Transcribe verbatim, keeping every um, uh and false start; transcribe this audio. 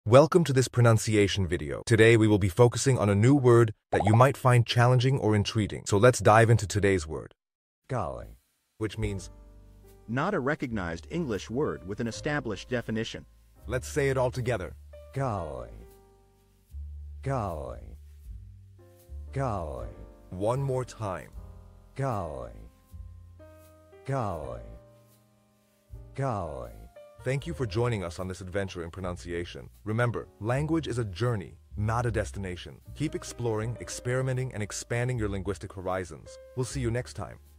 Welcome to this pronunciation video. Today we will be focusing on a new word that you might find challenging or intriguing. So let's dive into today's word. Calem, which means Not a recognized English word with an established definition. let's say it all together. Calem. Calem. Calem. One more time. Calem. Calem. Calem. Thank you for joining us on this adventure in pronunciation. Remember, language is a journey, not a destination. Keep exploring, experimenting, and expanding your linguistic horizons. We'll see you next time.